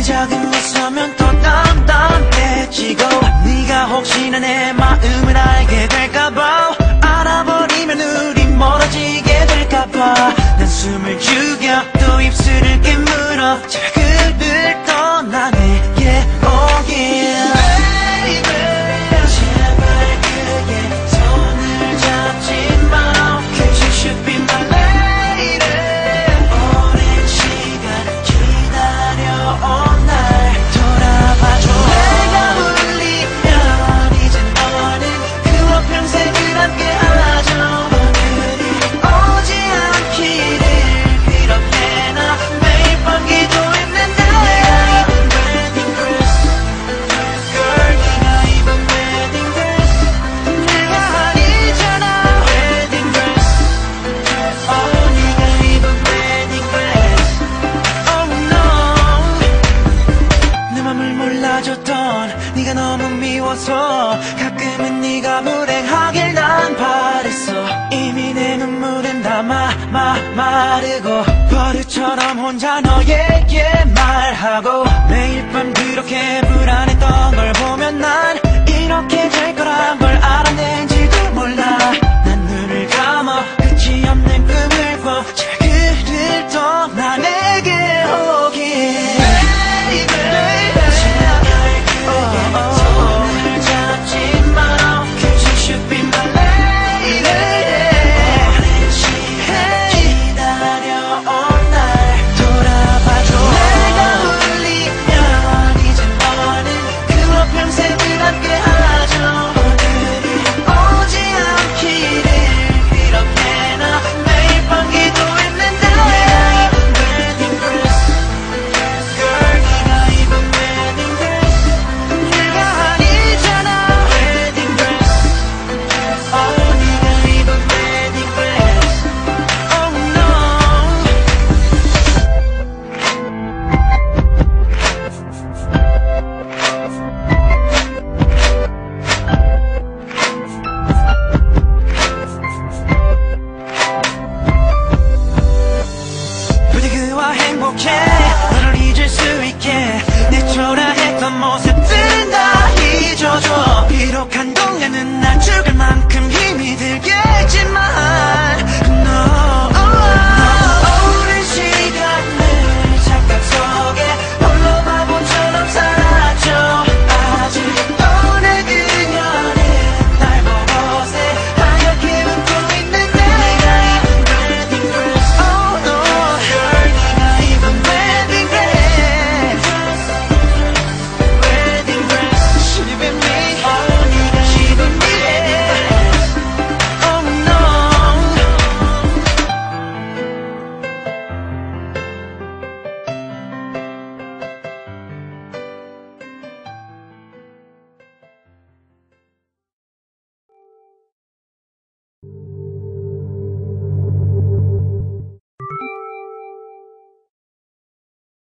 작은 웃으면 더 담담해지고 네가 혹시나 내 마음을 알게 될까봐 알아버리면 우리 멀어지게 될까봐 난 숨을 죽여 또 입술을 깨물어 그를 떠나네 yeah oh yeah baby 제발 그의 손을 잡지 마 Cause you should be my lady 오랜 시간 기다려온 날 돌아봐줘 내가 울리면 이제 너는 그와 평생을 함께하죠 그리 오지 않기를 이렇게 나 매일 밤 기도했는데 네가 입은 wedding dress Girl 네가 입은 wedding dress 내가 아니잖아 wedding dress Oh 네가 입은 wedding dress Oh no 내 맘을 몰라줬던 네가 너무 미워서 가끔은 네가 불행하길 난 바랬어 이미 내 눈물은 다 마르고 버릇처럼 혼자 너에게 말하고 매일 밤 그렇게